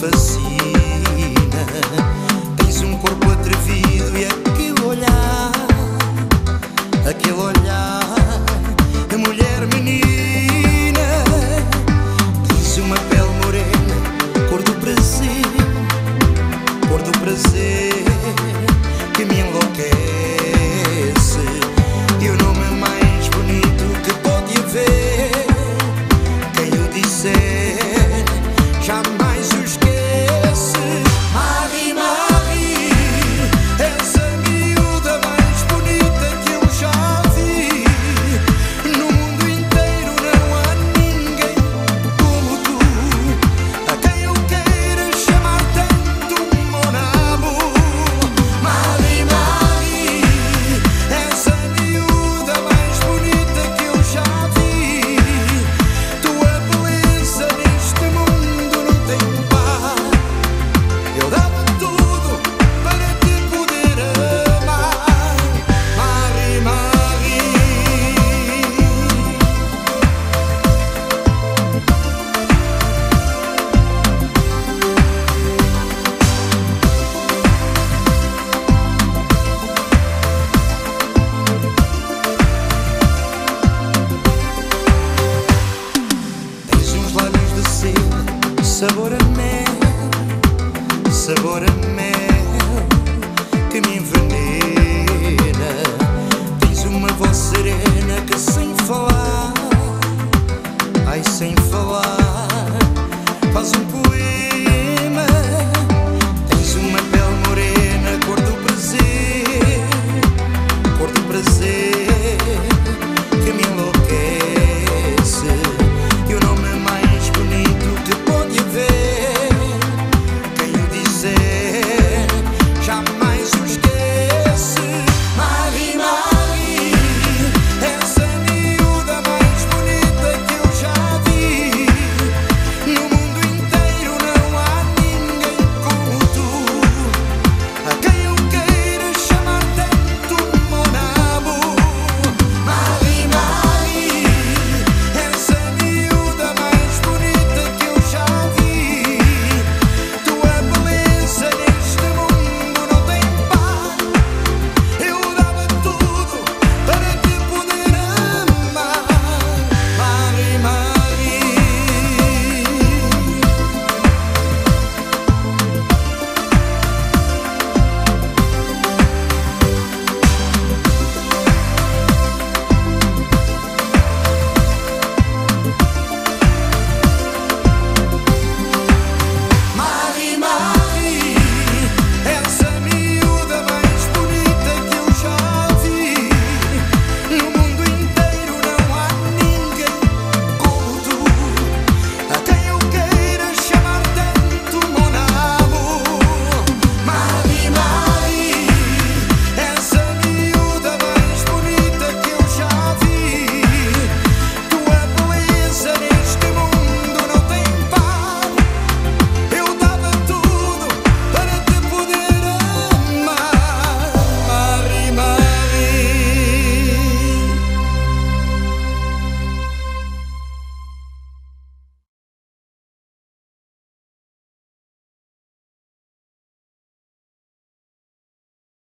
fascina. Tens um corpo atrevido e aquele olhar, a mulher menina. Tens uma pele morena, cor do prazer que me enlouquece. E o nome mais bonito que pode haver, quem o disser jamais o esquece. Marie, Marie, és a miúda mais bonita que eu já vi. No mundo inteiro não há ninguém como tu, a quem eu queira chamar tanto mon amour. Marie, Marie, és a miúda mais bonita que eu já vi. Tua beleza neste mundo não tem par. Eu dava tudo para te poder amar. Marie, Marie. Tens uns lábios de seda, sabor a mel, que me envenena. Tens uma voz serena que sem falar, ai sem falar, faz um poema